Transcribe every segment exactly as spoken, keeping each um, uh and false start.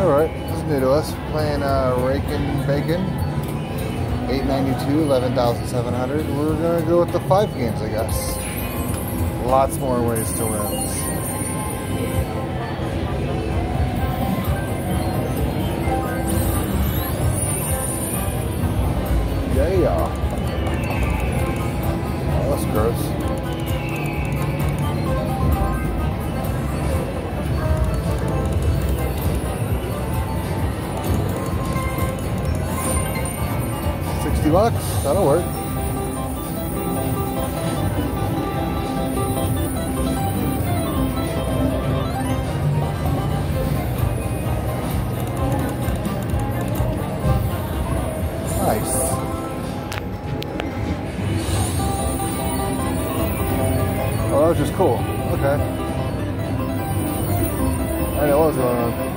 Alright, this is new to us. Playing uh, Rakin Bacon. eight ninety-two, eleven thousand seven hundred. We're going to go with the five games, I guess. Lots more ways to win. Yeah. Oh, that's gross. sixty bucks, that'll work. Nice. Oh, that was just cool. Okay. I didn't know what was going on.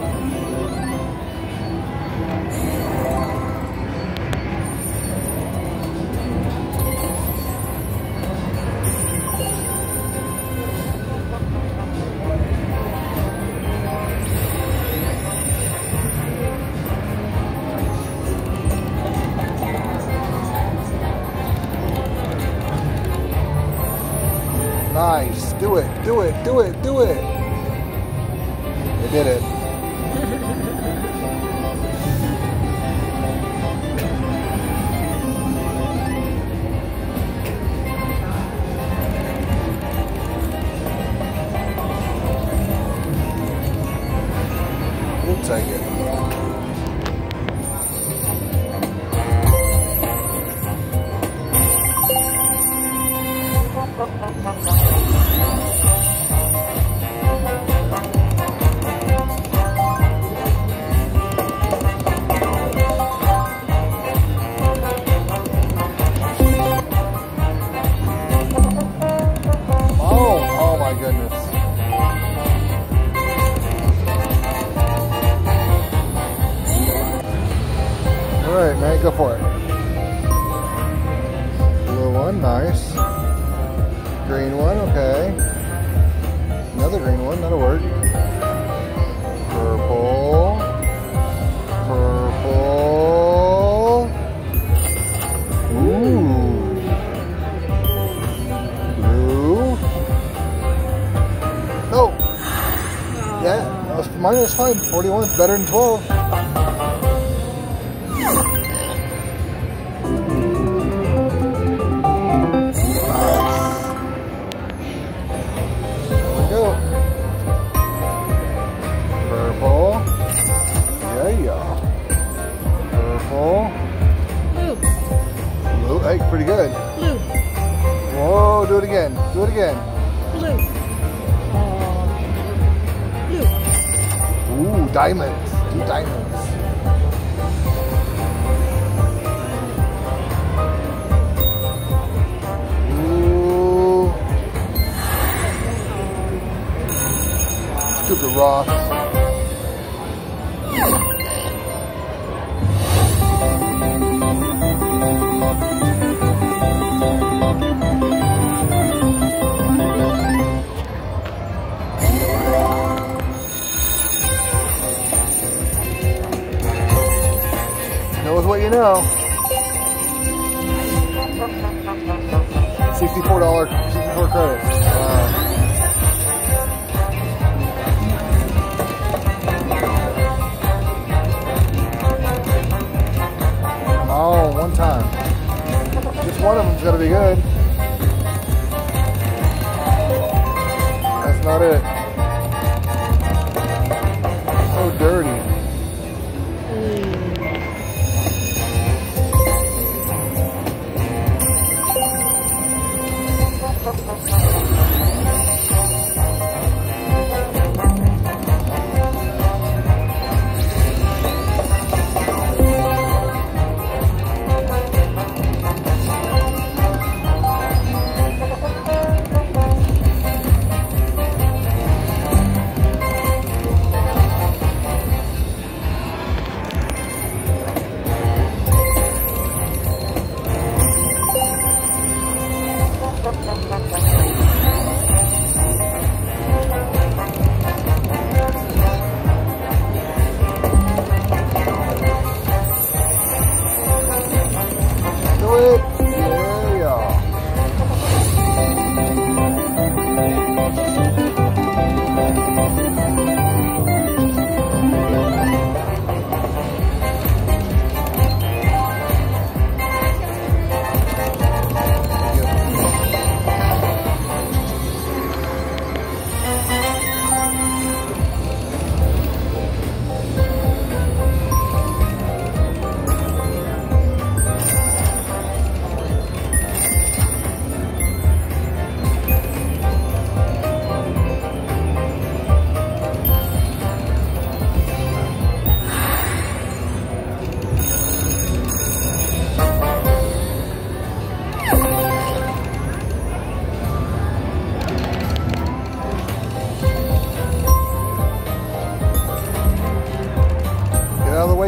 Nice. Do it. Do it. Do it. Do it. They did it. We'll take it. Alright, man, go for it. Blue one, nice. Green one, okay. Another green one, that'll work. Purple. Purple. Ooh. Blue. No. Yeah, that was, mine was fine. forty-one is better than twelve. Hey, pretty good. Blue. Whoa, do it again. Do it again. Blue. Uh, blue. Ooh, diamonds. Two diamonds. Ooh. Stupid Ross. Knows what you know. sixty-four dollars, sixty-four credits. Wow. Oh, one time. Just one of them's gonna be good. That's not it. So dirty.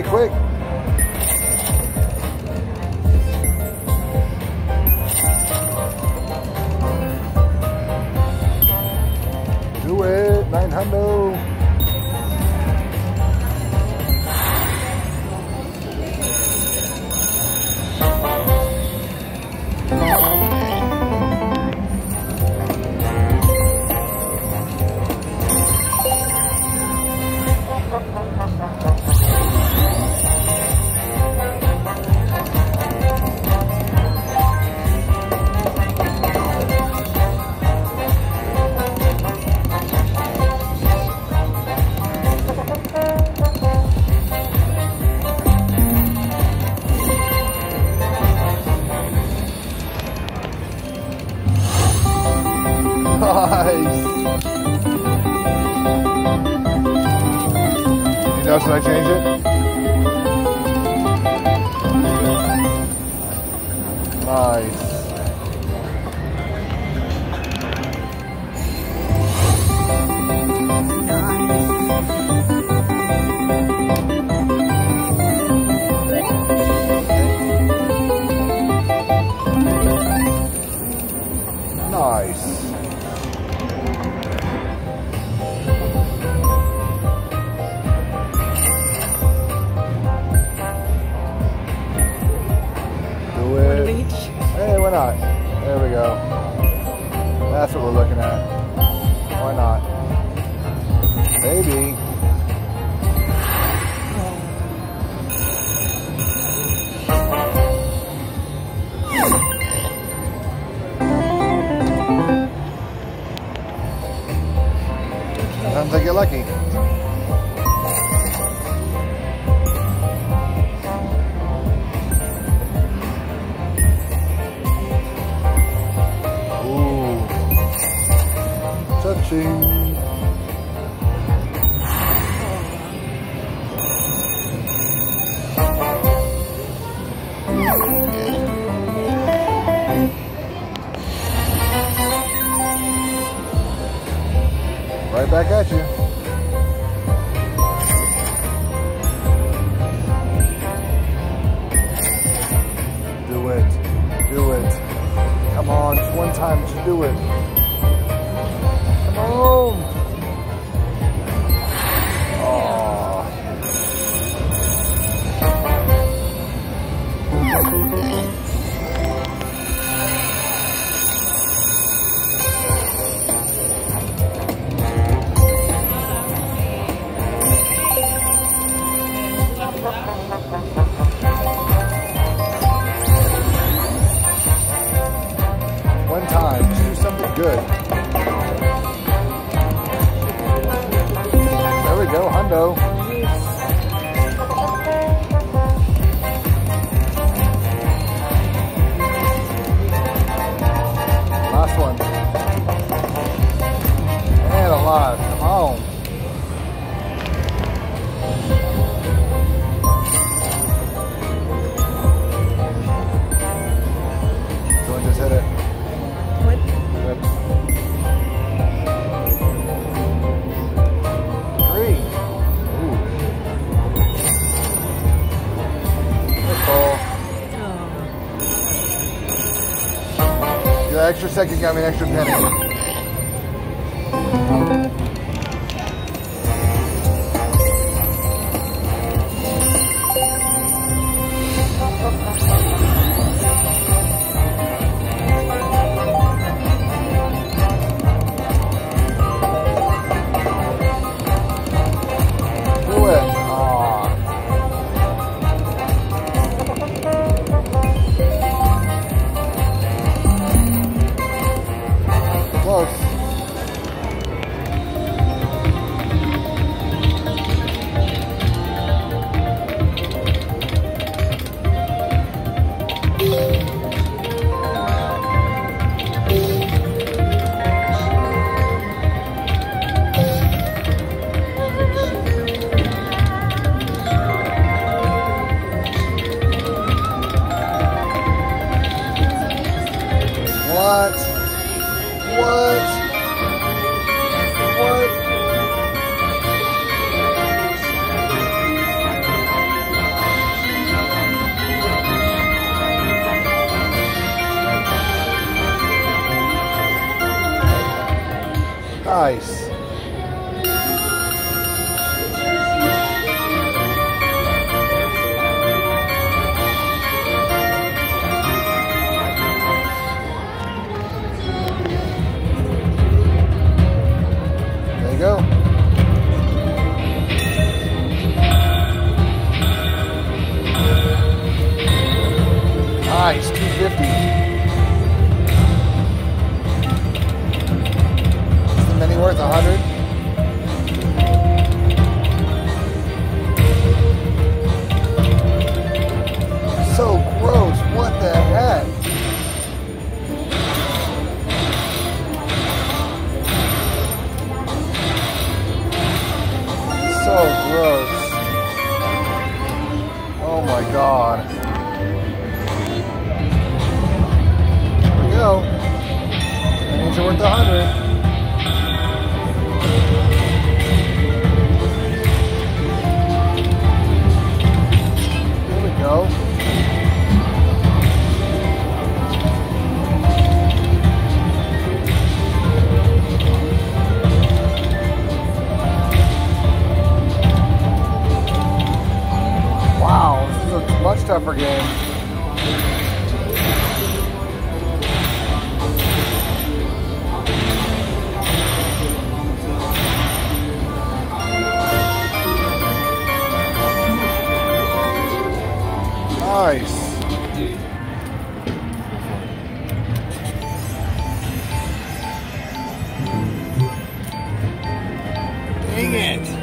it quick. Do it, nine hundred. Should I change it? Nice. Nice. Hey, why not? There we go. That's what we're looking at. Why not? Maybe. Sometimes I get lucky. Touching. Right back at you. Do it. Do it. Come on, just one time, just do it. Home. Oh. One time, just do something good. There we go, hundo. Last one. And alive, come on. Someone just hit it. What? Good. The extra second got me an extra penny. Do it. Aww. go. Nice, two fifty. Is the mini worth one hundred? So gross, what the heck? So gross. Oh my god. Here we go. Minis are worth a hundred. Here we go. Wow, this is a much tougher game. Nice. Dang it.